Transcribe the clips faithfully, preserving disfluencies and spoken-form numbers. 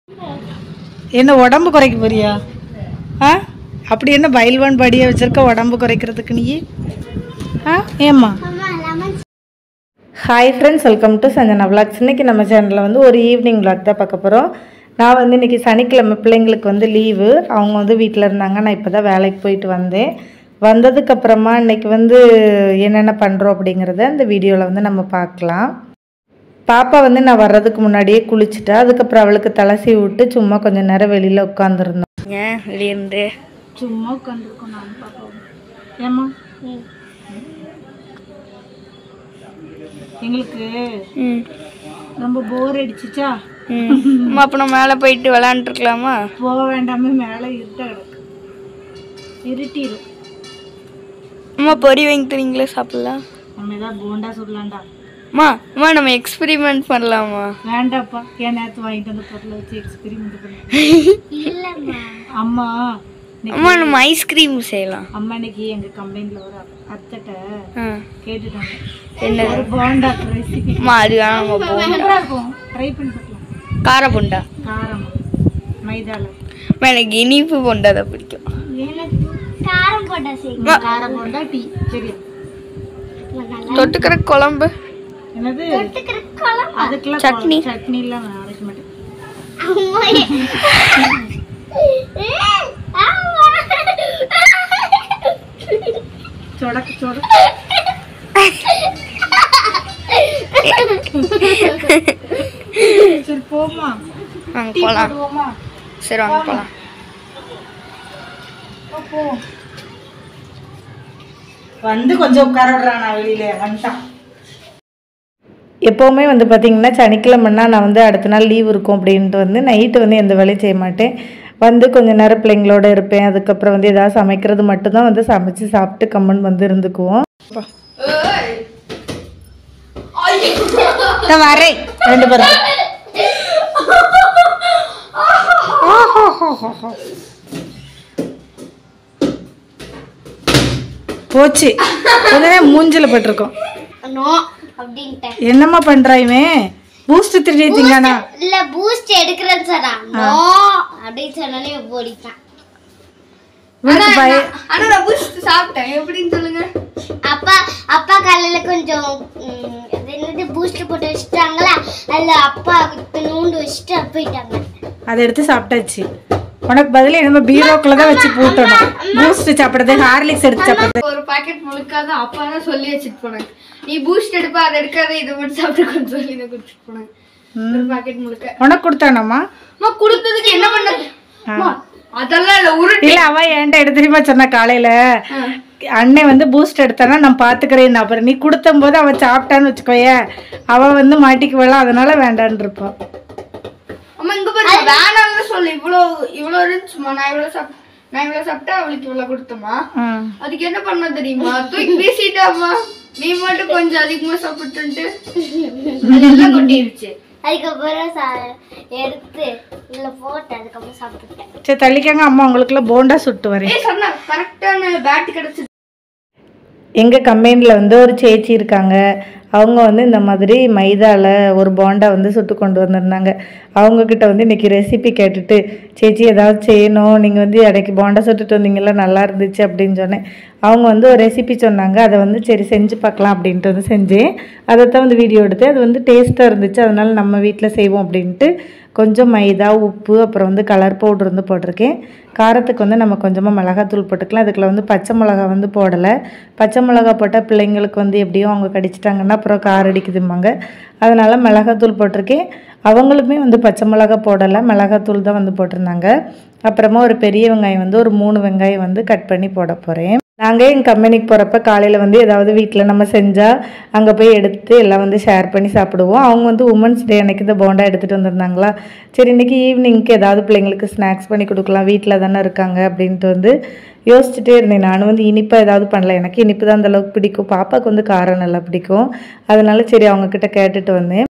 என்ன உடம்பு குறைக்க போறியா? ஆ அப்படி என்ன பைல்வான் படியை வச்சிருக்க உடம்பு குறைக்கிறதுக்கு நீ? ஆ ஏம்மா? Hi friends, welcome to Sanjana vlogs. இன்றைக்கி நம்ம சேனலில் வந்து ஒரு ஈவினிங் விளாக் தான் பார்க்க போகிறோம். நான் வந்து இன்றைக்கி சனிக்கிழமை, பிள்ளைங்களுக்கு வந்து லீவு. அவங்க வந்து வீட்டில் இருந்தாங்க. நான் இப்போ தான் வேலைக்கு போயிட்டு வந்தேன். வந்ததுக்கப்புறமா இன்றைக்கி வந்து என்னென்ன பண்ணுறோம் அப்படிங்கிறத இந்த வீடியோவில் வந்து நம்ம பார்க்கலாம். பாப்பா வந்து நான் வர்றதுக்கு முன்னாடியே குளிச்சுட்டா. அதுக்கப்புறம் அவளுக்கு தலசி விட்டு சும்மா கொஞ்சம் நேரம் வெளியில் உட்காந்துருந்தோம். ஏன் வெளியிருந்து சும்மா உட்காந்துருக்கோம் நான் பாப்பா. ஏம்மா எங்களுக்கு ரொம்ப போர் அடிச்சிச்சா? அம்மா அப்போ நம்ம மேலே போயிட்டு விளாண்டுருக்கலாமா? போக வேண்டாமே, மேலே இருட்ட கிடக்கு, இருட்டிடும். அம்மா பொரி வாங்கி தரீங்களே, சாப்பிடலாம். நம்ம ஏதாவது போண்டா சொல்லலாம்டா. அம்மா அம்மா நம்ம எக்ஸ்பெரிமெண்ட் பண்ணலாமா? வேண்டாப்பா, ஏன் நேற்று வாங்கிட்டு வந்த பொருளை வச்சு எக்ஸ்பெரிமெண்ட் பண்ண. அம்மா அம்மா நம்ம ஐஸ்கிரீம் செய்யலாம். அம்மா இன்னைக்கு எங்க கம்பெனில ஒரு அத்தைட்ட கேட்டுட்டாங்க, என்ன ஒரு போண்டா ரெசிபி. அம்மா அது வேணாம், போண்டா இருக்கும், ட்ரை பண்ணி பார்க்கலாம். கார போண்டா, காரம் மைதால. அம்மா எனக்கு இனிப்பு போண்டா தான் பிடிக்கும். எனக்கு காரம் போண்டா செய்யுங்க. காரம் போண்டா டீ சரியா? தொட்டுக்கிற குழம்பு என்னது? தொட்டுக்கிற குழம்பு அதுக்குள்ள சட்னி. சட்னி இல்ல நான் அரைக்க மாட்டேன். சொடக்கு சொடக்கு. சரி போமா, வாங்க போலாம். போமா. சரி வாங்க போலாம். போ வந்து கொஞ்சம் உட்கார விடுறான். நான் வெளியில வந்துட்டான். எப்போவுமே வந்து பார்த்திங்கன்னா சனிக்கிழமைன்னா நான் வந்து அடுத்த நாள் லீவ் இருக்கும் அப்படின்ட்டு வந்து நைட்டு வந்து எந்த வேலையும் செய்ய மாட்டேன். வந்து கொஞ்சம் நேரம் பிள்ளைங்களோட இருப்பேன். அதுக்கப்புறம் வந்து ஏதாவது சமைக்கிறது மட்டும்தான் வந்து சமைச்சு சாப்பிட்டு கம்மன் வந்து இருந்துக்குவோம். வரேன் ரெண்டு பேரும். போச்சு, கொஞ்சம் மூஞ்சில பட்டிருக்கோம். என்னம்மா பண்றாயுமே? பூஸ்ட் திருடி திங்கானா? இல்ல பூஸ்ட் எடுக்கறேன்னு சொன்னா நோ அப்படி சொன்னாலே ஓடிட்டான். ஆனா நான் பூஸ்ட் சாப்பிட்டேன், எப்படின்னு சொல்லுங்க. அப்பா அப்பா காலையில கொஞ்சம் என்னது பூஸ்ட் போட்டு வச்சுட்டாங்களா, அதுல அப்பா நூண்டு வச்சுட்டு போயிட்டாங்க. அதை எடுத்து சாப்பிட்டாச்சு. உனக்கு பதில் என்னமோ பீரோக்குள்ள தான் வச்சு பூட்டணும். பூஸ்ட் சாப்பிடுறது, ஹார்லிக்ஸ் எடுத்து சாப்பிடுறது. ஒரு பாக்கெட் முழுக்காத அப்பா தான் சொல்லி வச்சுட்டு போனாங்க, நீ பூஸ்ட் எடுப்பா அதை எடுக்காத, இதை மட்டும் சாப்பிட்டு சொல்லி இதை குடிச்சிட்டு போனாங்க. ஒரு பாக்கெட் முழுக்க உனக்கு கொடுத்தானம்மா? அம்மா கொடுத்ததுக்கு என்ன பண்ணது? அதெல்லாம் இல்ல, உருட்டு இல்ல. அவ ஏன்டா எடுத்து தெரியுமா சொன்ன காலையில, அண்ணன் வந்து பூஸ்ட் எடுத்தானா நான் பாத்துக்கிறேன். அப்புறம் நீ கொடுத்த போது அவன் சாப்பிட்டான்னு வச்சுக்கோய, அவ வந்து மாட்டிக்குவலாம், அதனால வேண்டான்னு இருப்பான். அம்மா இங்க பாரு, வேணாம்னு சொல்லு. இவ்வளோ இவ்வளோ இருந்துச்சுமா, நான் இவ்வளோ சாப்பிட்டு நான் இவ்வளோ சாப்பிட்டா அவளுக்கு இவ்வளோ கொடுத்தமா. அதுக்கு என்ன பண்ண தெரியுமா? தூக்கி வீசிட்டாமா. நீ மட்டும் கொஞ்சம் அதிகமா சாப்பிட்டு எல்லாம் கொட்டிருச்சு. அதுக்கப்புறம் எடுத்து இல்ல போட்டு அதுக்கப்புறம் சாப்பிட்டுட்டேன். சரி தள்ளிக்காங்க, அம்மா உங்களுக்குள்ள போண்டா சுட்டு வரேன். சொன்னா கரெக்டான பேட் கிடைச்சு. எங்கள் கம்பெனியில் வந்து ஒரு சேச்சி இருக்காங்க. அவங்க வந்து இந்த மாதிரி மைதாவில் ஒரு போண்டா வந்து சுட்டு கொண்டு வந்திருந்தாங்க. அவங்கக்கிட்ட வந்து இன்றைக்கி ரெசிபி கேட்டுட்டு, சேச்சி ஏதாவது செய்யணும், நீங்கள் வந்து இடைக்கு போண்டா சுட்டுட்டு வந்தீங்களா, நல்லா இருந்துச்சு அப்படின்னு சொன்னேன். அவங்க வந்து ஒரு ரெசிபி சொன்னாங்க. அதை வந்து சரி செஞ்சு பார்க்கலாம் அப்படின்ட்டு வந்து செஞ்சேன். அதை தான் வந்து வீடியோ எடுத்து, அது வந்து டேஸ்ட்டாக இருந்துச்சு. அதனால் நம்ம வீட்டில் செய்வோம் அப்படின்ட்டு கொஞ்சம் மைதா, உப்பு, அப்புறம் வந்து கலர் பவுடர் வந்து போட்டிருக்கேன். காரத்துக்கு வந்து நம்ம கொஞ்சமாக மிளகாத்தூள் போட்டுக்கலாம். அதுக்குள்ள வந்து பச்சை மிளகா வந்து போடலை. பச்சை மிளகா போட்டால் பிள்ளைங்களுக்கு வந்து எப்படியும் அவங்க கடிச்சிட்டாங்கன்னா அப்புறம் காரம் அடிக்குதும்பாங்க. அதனால் மிளகாத்தூள் போட்டிருக்கேன். அவங்களுமே வந்து பச்சை மிளகா போடலை, மிளகாத்தூள் தான் வந்து போட்டிருந்தாங்க. அப்புறமா ஒரு பெரிய வெங்காயம் வந்து ஒரு மூணு வெங்காயம் வந்து கட் பண்ணி போட போகிறேன். நாங்கள் எங்கள் கம்பெனிக்கு போகிறப்ப காலையில் வந்து ஏதாவது வீட்டில் நம்ம செஞ்சால் அங்கே போய் எடுத்து எல்லாம் வந்து ஷேர் பண்ணி சாப்பிடுவோம். அவங்க வந்து உமன்ஸ் டே அன்றைக்கி இந்த போண்டா எடுத்துகிட்டு வந்திருந்தாங்களா, சரி இன்றைக்கி ஈவினிங்க்கு ஏதாவது பிள்ளைங்களுக்கு ஸ்நாக்ஸ் பண்ணி கொடுக்கலாம், வீட்டில் தானே இருக்காங்க அப்படின்ட்டு வந்து யோசிச்சுட்டே இருந்தேன். நானும் வந்து இனிப்பாக ஏதாவது பண்ணல. எனக்கு இனிப்பு தான் அந்தளவுக்கு பிடிக்கும், பாப்பாவுக்கு வந்து காரம் நல்லா பிடிக்கும். அதனால சரி அவங்கக்கிட்ட கேட்டுட்டு வந்தேன்.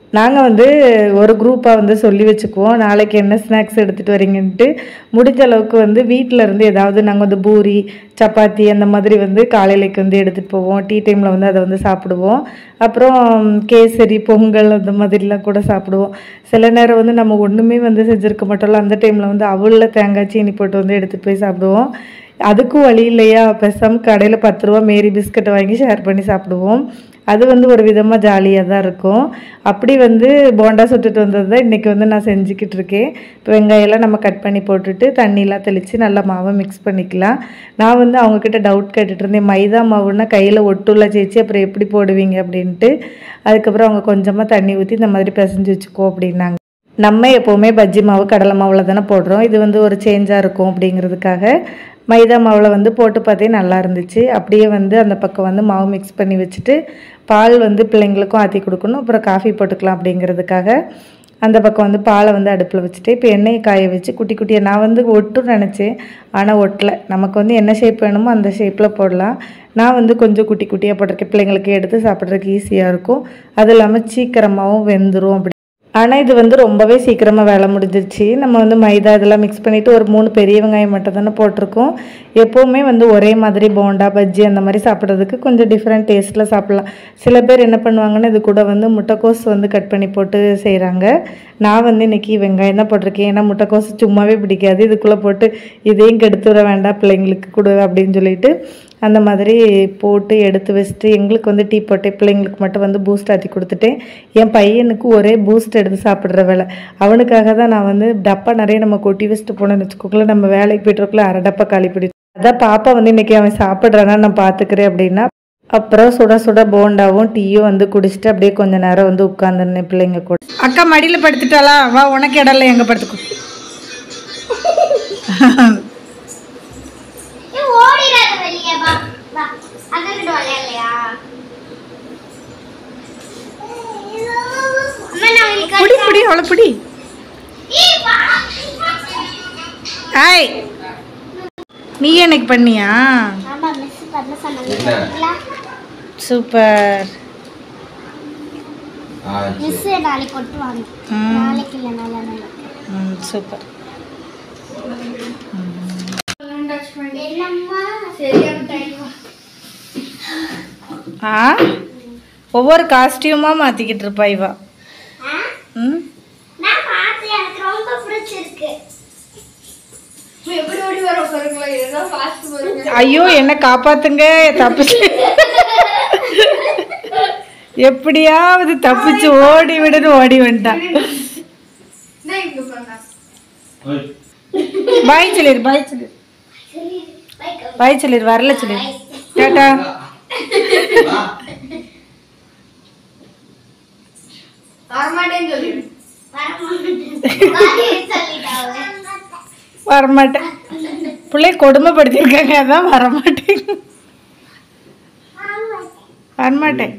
நாங்கள் வந்து ஒரு குரூப்பாக வந்து சொல்லி வச்சுக்குவோம் நாளைக்கு என்ன ஸ்நாக்ஸ் எடுத்துகிட்டு வரீங்கன்ட்டு. முடிஞ்ச அளவுக்கு வந்து வீட்டில் இருந்து ஏதாவது நாங்கள் வந்து பூரி சப்பாத்தி அந்த மாதிரி வந்து காலையிலைக்கு வந்து எடுத்துகிட்டு போவோம். டீ டைமில் வந்து அதை வந்து சாப்பிடுவோம். அப்புறம் கேசரி பொங்கல் அந்த மாதிரிலாம் கூட சாப்பிடுவோம். சில நேரம் வந்து நம்ம ஒன்றுமே வந்து செஞ்சுருக்க மாட்டோம்ல, அந்த டைமில் வந்து அவளில் தேங்காய் சீனி போட்டு வந்து எடுத்துகிட்டு போய் சாப்பிடுவோம். அதுக்கும் வழி இல்லையா, பேசாமல் கடையில் பத்து ரூபா மேரி பிஸ்கட்டை வாங்கி ஷேர் பண்ணி சாப்பிடுவோம். அது வந்து ஒரு விதமாக ஜாலியாக தான் இருக்கும். அப்படி வந்து போண்டா சுட்டுட்டு வந்தது தான் இன்றைக்கி வந்து நான் செஞ்சுக்கிட்டு இருக்கேன். இப்போ வெங்காயம்லாம் நம்ம கட் பண்ணி போட்டுட்டு தண்ணியெலாம் தெளித்து நல்லா மாவை மிக்ஸ் பண்ணிக்கலாம். நான் வந்து அவங்கக்கிட்ட டவுட் கேட்டுட்டு இருந்தேன், மைதா மாவுன்னா கையில் ஒட்டுள்ள சேச்சி அப்புறம் எப்படி போடுவீங்க அப்படின்ட்டு. அதுக்கப்புறம் அவங்க கொஞ்சமாக தண்ணி ஊற்றி இந்த மாதிரி பிசைஞ்சு வச்சுக்கோ அப்படின்னாங்க. நம்ம எப்போவுமே பஜ்ஜி மாவு கடலை மாவில் தானே போடுறோம், இது வந்து ஒரு சேஞ்சாக இருக்கும் அப்படிங்கிறதுக்காக மைதா மாவில் வந்து போட்டு பார்த்தே நல்லா இருந்துச்சு. அப்படியே வந்து அந்த பக்கம் வந்து மாவு மிக்ஸ் பண்ணி வச்சுட்டு பால் வந்து பிள்ளைங்களுக்கும் ஆற்றி கொடுக்கணும், அப்புறம் காஃபி போட்டுக்கலாம் அப்படிங்கிறதுக்காக அந்த பக்கம் வந்து பாலை வந்து அடுப்பில் வச்சுட்டு இப்போ எண்ணெயை காய வச்சு குட்டி குட்டியாக நான் வந்து ஒட்டுன்னு நினச்சேன், ஆனால் ஒட்டலை. நமக்கு வந்து என்ன ஷேப் வேணுமோ அந்த ஷேப்பில் போடலாம். நான் வந்து கொஞ்சம் குட்டி குட்டியாக போட்டிருக்கேன், பிள்ளைங்களுக்கு எடுத்து சாப்பிட்றதுக்கு ஈஸியாக இருக்கும். அது இல்லாமல் சீக்கிரமாகவும் வெந்துடும். அப்படி ஆனால் இது வந்து ரொம்பவே சீக்கிரமாக வேலை முடிஞ்சிருச்சு. நம்ம வந்து மைதா இதெல்லாம் மிக்ஸ் பண்ணிவிட்டு ஒரு மூணு பெரிய வெங்காயம் மட்டும் தானே போட்டிருக்கோம். எப்போவுமே வந்து ஒரே மாதிரி போண்டா பஜ்ஜி அந்த மாதிரி சாப்பிட்றதுக்கு கொஞ்சம் டிஃப்ரெண்ட் டேஸ்ட்டில் சாப்பிட்லாம். சில பேர் என்ன பண்ணுவாங்கன்னு இது கூட வந்து முட்டைக்கோஸ் வந்து கட் பண்ணி போட்டு செய்கிறாங்க. நான் வந்து இன்றைக்கி வெங்காயம் தான் போட்டிருக்கேன், ஏன்னா முட்டைக்கோஸ் சும்மாவே பிடிக்காது. இதுக்குள்ளே போட்டு இதையும் கெடுத்து விட வேண்டாம் பிள்ளைங்களுக்கு கொடு அப்படின்னு சொல்லிட்டு அந்த மாதிரி போட்டு எடுத்து வச்சுட்டு எங்களுக்கு வந்து டீ போட்டேன், பிள்ளைங்களுக்கு மட்டும் வந்து பூஸ்ட் ஆற்றி கொடுத்துட்டேன். என் பையனுக்கு ஒரே பூஸ்ட் எடுத்து சாப்பிட்ற வேலை. அவனுக்காக தான் நான் வந்து டப்பா நிறைய நம்ம கொட்டி வச்சுட்டு போனேன்னு வச்சுக்கோங்கள, நம்ம வேலைக்கு போய்ட்டுருக்குள்ள அரை டப்பா காலி பிடிக்கும். அதான் பாப்பா வந்து இன்றைக்கி அவன் சாப்பிட்றானா நான் பார்த்துக்கிறேன் அப்படின்னா. அப்புறம் சுட சுட போண்டாவும் டீயும் வந்து குடிச்சிட்டு அப்படியே கொஞ்சம் நேரம் வந்து உட்காந்துருந்தேன் பிள்ளைங்க கூட. அக்கா மடியில் படுத்துட்டாளா, வா உனக்கு இடம்ல எங்கே படுத்துக்கும். புடி புடி அவளை புடி. ஹாய், நீ எனக்கு பண்ணியா? சூப்பர். சூப்பர். ஆ ஒவ்வொரு காஸ்டியூமா மாத்திக்கிட்டு இருப்பா இவா. ம் நான் பாத்து எனக்கு ரொம்ப பிடிச்சிருக்கு. எப்படி ஓடி வர பாருங்களா, ஏதோ ஃபாஸ்ட் போறீங்க. ஐயோ என்ன காப்பாத்துங்க, தப்பிச்சு எப்படியாவது தப்பிச்சு ஓடி விடுன்னு ஓடி வந்துட்டான். நான் இங்க பண்ணா பாய் சொல்லிரு, பாய் சொல்லிரு, பாய் சொல்லிரு, வரல சொல்லிரு, டாடா. வரமாட்டேன்னு சொல்லிடு. வரமாட்டேன், பிள்ளை கொடுமைப்படுத்திருக்காங்க அதான் வரமாட்டேன். வரமாட்டேன்.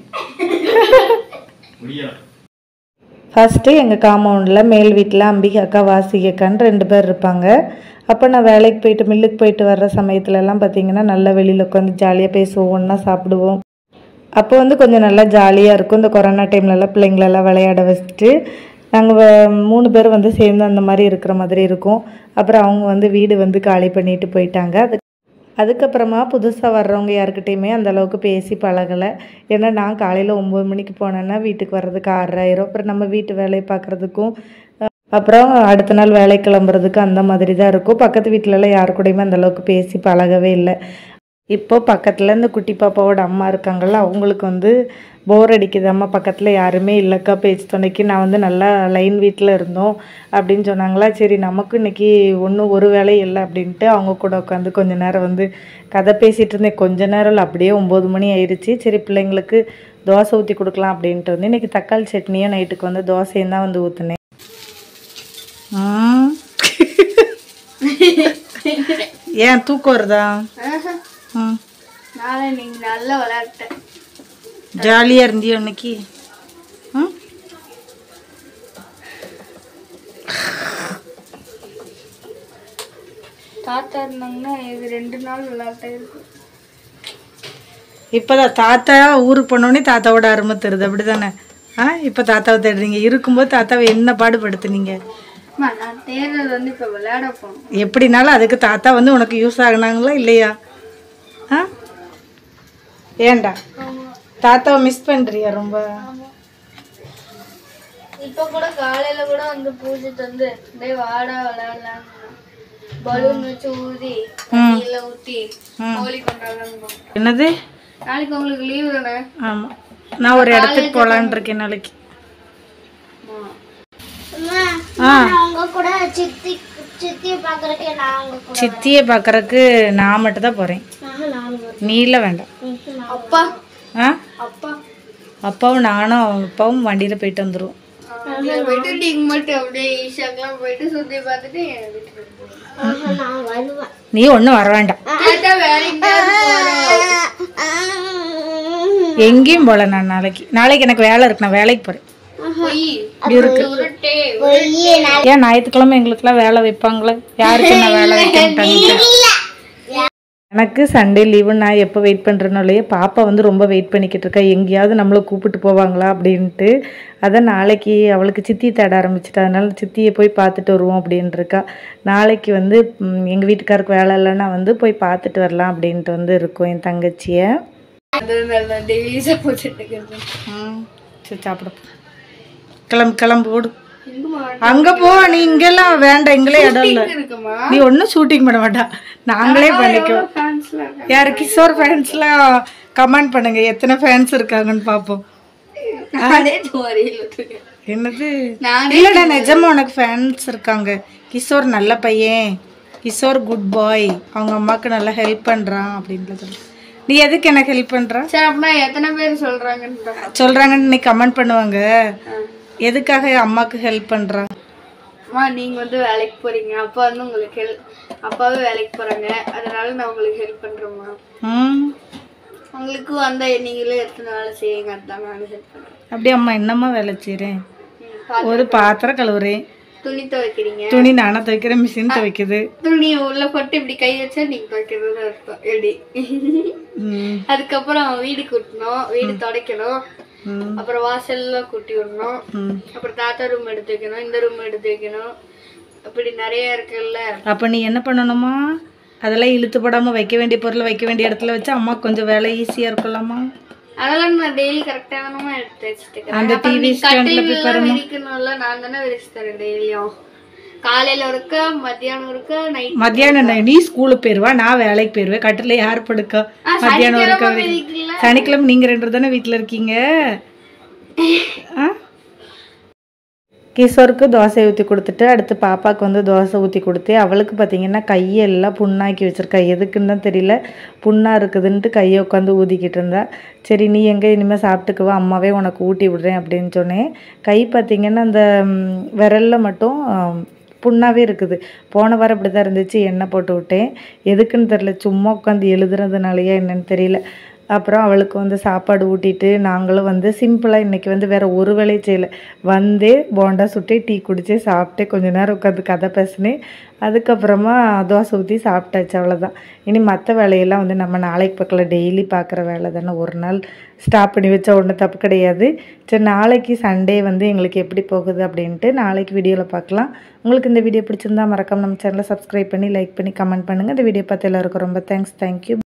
ஃபஸ்ட்டு எங்கள் காம்பவுண்டில் மேல் வீட்டில் அம்பிகை அக்கா வாசிகை அக்கான்னு ரெண்டு பேர் இருப்பாங்க. அப்போ நான் வேலைக்கு போயிட்டு மில்லுக்கு போயிட்டு வர்ற சமயத்துலலாம் பார்த்திங்கன்னா நல்லா வெளியில் உட்காந்து ஜாலியாக பேசுவோம், ஒன்றா சாப்பிடுவோம். அப்போ வந்து கொஞ்சம் நல்லா ஜாலியாக இருக்கும். இந்த கொரோனா டைம்லலாம் பிள்ளைங்களெல்லாம் விளையாட வச்சுட்டு நாங்கள் மூணு பேர் வந்து சேர்ந்து அந்த மாதிரி இருக்கிற மாதிரி இருக்கும். அப்புறம் அவங்க வந்து வீடு வந்து காலி பண்ணிட்டு போயிட்டாங்க. அது அதுக்கப்புறமா புதுசாக வர்றவங்க யாருக்கிட்டையுமே அந்தளவுக்கு பேசி பழகலை. ஏன்னா நான் காலையில் ஒம்பது மணிக்கு போனேன்னா வீட்டுக்கு வர்றதுக்கு ஆறாயிரம், அப்புறம் நம்ம வீட்டு வேலையை பார்க்குறதுக்கும் அப்புறம் அடுத்த நாள் வேலை கிளம்புறதுக்கு அந்த மாதிரி தான் இருக்கும். பக்கத்து வீட்டிலலாம் யாரு கூடயுமே அந்தளவுக்கு பேசி பழகவே இல்லை. இப்போது பக்கத்தில் இந்த குட்டி பாப்பாவோட அம்மா இருக்காங்கள்ல, அவங்களுக்கு வந்து போர் அடிக்குது, அம்மா பக்கத்தில் யாருமே இல்லைக்கா பேச்சு துணைக்கு, நான் வந்து நல்லா லைன் வீட்டில் இருந்தோம் அப்படின்னு சொன்னாங்களா. சரி நமக்கும் இன்றைக்கி ஒன்றும் ஒரு வேலையும் இல்லை அப்படின்ட்டு அவங்க கூட உட்காந்து கொஞ்சம் நேரம் வந்து கதை பேசிகிட்டு இருந்தேன். கொஞ்ச நேரம் இல்லை, அப்படியே ஒம்பது மணி ஆயிடுச்சு. சரி பிள்ளைங்களுக்கு தோசை ஊற்றி கொடுக்கலாம் அப்படின்ட்டு வந்து இன்றைக்கி தக்காளி சட்னியும் நைட்டுக்கு வந்து தோசையும் தான் வந்து ஊற்றுனேன். ஏன் தூக்கம் வருதா? ம் நாளை நீங்க நல்லா விளையாட்டேன், ஜாலியாக இருந்தியோ இன்னைக்கு? ம் தாத்தா இருந்தாங்கன்னா இது ரெண்டு நாள் விளையாட்டே இருக்கும். இப்போதான் தாத்தா ஊருக்கு போனோடனே தாத்தாவோட அருமை தருது, அப்படி தானே? ஆ இப்போ தாத்தாவை தேடுறீங்க, இருக்கும்போது தாத்தாவை என்ன பாடுபடுத்துனீங்க? அம்மா நான் தேடுறது வந்து இப்போ விளையாட போகணும். எப்படினாலும் அதுக்கு தாத்தா வந்து உனக்கு யூஸ் ஆகினாங்களா இல்லையா? ஆ ஏண்டா தாத்தாவை மிஸ் பண்ணுறியா ரொம்ப? இப்போ கூட காலையில கூட வந்து பூஜை தந்து டேய் வாடா விளையாடலாம் பலூன் வச்சு ஊதி தண்ணியில ஊற்றி ஹோலி கொண்டாடலாம். என்னது? நாளைக்கு உங்களுக்கு லீவு தானே? ஆமாம், நான் ஒரு இடத்துக்கு போகலான் இருக்கேன் நாளைக்கு. ஆ அவங்க கூட சித்தி சித்தியை பார்க்கறதுக்கு நான் அவங்க கூட சித்தியை பார்க்கறதுக்கு நான் மட்டும் தான் போகிறேன், நீ இல்லை வேண்டாம். அப்பா ஆ அப்பா அப்பாவும் நானும் அவங்க அப்பாவும் வண்டியில் போயிட்டு வந்துடுவோம். போயிட்டு நீங்க மட்டும் அப்படியே ஈஷாக்கெல்லாம் போயிட்டு சுத்தி பார்த்துட்டு என் வீட்டுக்கு போவோம். நான் வருவேன். நீ ஒன்றும் வர வேண்டாம், கேட்டா வேற எங்கேயாவது போறோம். எங்கேயும் போகல. நான் நாளைக்கு நாளைக்கு எனக்கு வேலை இருக்கு, நான் வேலைக்கு போகிறேன். பொய் இருக்கு. உருட்டே ஏன் ஞாயிற்றுக்கிழமை எங்களுக்குலாம் வேலை வைப்பாங்களே? யாருக்கு நான் வேலை வைக்க மாட்டாங்க. எனக்கு சண்டே லீவு. நான் எப்போ வெயிட் பண்ணுறேனோ இல்லையே, பாப்பா வந்து ரொம்ப வெயிட் பண்ணிக்கிட்டு இருக்கா, எங்கேயாவது நம்மளை கூப்பிட்டு போவாங்களா அப்படின்ட்டு. அதான் நாளைக்கு அவளுக்கு சித்தி தேட ஆரம்பிச்சிட்டா, அதனால சித்தியை போய் பார்த்துட்டு வருவோம் அப்படின்ட்டு இருக்கா. நாளைக்கு வந்து எங்கள் வீட்டுக்காருக்கு வேலை இல்லைன்னா வந்து போய் பார்த்துட்டு வரலாம் அப்படின்ட்டு வந்து இருக்கோம் என் தங்கச்சியை. டெய்லி சாப்பிட்டு ம் சரி சாப்பிட கிளம்பு கிளம்பு ஓடு. அங்கே போ, நீ இங்கெல்லாம் வேண்டாம், எங்களே இடம் இல்லை. இருக்குமா நீ ஒன்றும் ஷூட்டிங் பண்ண மாட்டா, நாங்களே பண்ணிக்குவோம். யார் கிஷோர் ஃபேன்ஸ்லாம் கமெண்ட் பண்ணுங்க, எத்தனை ஃபேன்ஸ் இருக்காங்கன்னு பார்ப்போம். என்னது? இல்லைடா நிஜமா உனக்கு ஃபேன்ஸ் இருக்காங்க. கிஷோர் நல்ல பையன், கிஷோர் குட் பாய், அவங்க அம்மாவுக்கு நல்லா ஹெல்ப் பண்ணுறான் அப்படின்றது. நீ எதுக்கு எனக்கு ஹெல்ப் பண்ணுற? சரி அப்படின்னா எத்தனை பேர் சொல்றாங்கன்னு சொல்கிறாங்கன்னு நீ கமெண்ட் பண்ணுவாங்க. எதுக்காக அம்மாவுக்கு ஹெல்ப் பண்ணுறான்? அம்மா நீங்க வந்து வேலைக்கு போறீங்க, அப்பா வந்து உங்களுக்கு ஹெல்ப், அப்பாவே வேலைக்கு போறாங்க, அதனால நான் உங்களுக்கு ஹெல்ப் பண்றேம்மா. ம் உங்களுக்கு வந்தா நீங்களே எத்தனை வேலை செய்யுங்க, அதான் நானும் ஹெல்ப் பண்றேன். அப்படியே அம்மா என்னம்மா வேலை செய்கிறேன்? ஒரு பாத்திரம் கழுவுறேன், துணி துவைக்கிறீங்க, துணி நானே துவைக்கிறேன், மிஷின் துவைக்குது. துணியை உள்ள போட்டு இப்படி கை வச்சா நீங்க துவைக்கிறது அர்த்தம் எப்படி. அதுக்கப்புறம் வீடு கூட்டணும், வீடு துடைக்கணும், அப்புறம் வாசல்லாம் கூட்டி விடணும், அப்புறம் தாத்தா ரூம் எடுத்து வைக்கணும், இந்த ரூம் எடுத்து வைக்கணும், அப்படி நிறைய இருக்குல்ல. அப்போ நீ என்ன பண்ணணுமா? அதெல்லாம் இழுத்து போடாமல் வைக்க வேண்டிய பொருளை வைக்க வேண்டிய இடத்துல வச்சா அம்மா கொஞ்சம் வேலை ஈஸியாக இருக்கலாமா? அதெல்லாம் நான் டெய்லி கரெக்டா தானமா எடுத்து வச்சுட்டு அந்த டிவி ஸ்டாண்ட்ல போய் பாருங்க. விரிக்கணும்ல, நான் தானே விரிச்சு தரேன் டெய்லியும். காலையில ஒருக்கா, மத்தியானம் ஒருக்கா, நைட். மத்தியானம் நீ ஸ்கூலுக்கு போயிருவா, நான் வேலைக்கு போயிருவேன். கட்டில யார் படுக்கா? மத்தியானம் ஒருக்கா. சனிக்கிழமை நீங்க ரெண்டு தானே வீட்டில் இருக்கீங்க. கிஷோருக்கு தோசை ஊற்றி கொடுத்துட்டு அடுத்து பாப்பாவுக்கு வந்து தோசை ஊற்றி கொடுத்து, அவளுக்கு பார்த்திங்கன்னா கையெல்லாம் புண்ணாக்கி வச்சுருக்கா. எதுக்குன்னு தான் தெரியல, புண்ணாக இருக்குதுன்ட்டு கையை உட்காந்து ஊதிக்கிட்டு இருந்தா. சரி நீ எங்கே இனிமேல் சாப்பிட்டுக்குவா, அம்மாவே உனக்கு ஊட்டி விடுறேன் அப்படின்னு சொன்னேன். கை பார்த்திங்கன்னா அந்த விரலில் மட்டும் புண்ணாகவே இருக்குது. போன வாரம் இப்படி தான் இருந்துச்சு, எண்ணெய் போட்டு விட்டேன். எதுக்குன்னு தெரில, சும்மா உட்காந்து எழுதுறதுனாலையா என்னன்னு தெரியல. அப்புறம் அவளுக்கு வந்து சாப்பாடு ஊட்டிட்டு நாங்களும் வந்து சிம்பிளாக இன்றைக்கி வந்து வேறு ஒரு வேலையும் செய்யலை. வந்தே போண்டா சுட்டு டீ குடித்து சாப்பிட்டே கொஞ்ச நேரம் உட்காந்து கதை பேசினேன். அதுக்கப்புறமா தோசை ஊற்றி சாப்பிட்டாச்சு, அவ்வளோதான். இனி மற்ற வேலையெல்லாம் வந்து நம்ம நாளைக்கு பார்க்கலாம், டெய்லி பார்க்குற வேலை தானே. ஒரு நாள் ஸ்டாப் பண்ணி வச்சா ஒன்றும் தப்பு கிடையாது. சரி நாளைக்கு சண்டே வந்து எங்களுக்கு எப்படி போகுது அப்படின்ட்டு நாளைக்கு வீடியோவில் பார்க்கலாம். உங்களுக்கு இந்த வீடியோ பிடிச்சிருந்தா மறக்காம நம்ம சேனலை சப்ஸ்கிரைப் பண்ணி லைக் பண்ணி கமெண்ட் பண்ணுங்கள். இந்த வீடியோ பார்த்து எல்லாருக்கும் ரொம்ப தேங்க்ஸ். தேங்க்யூ.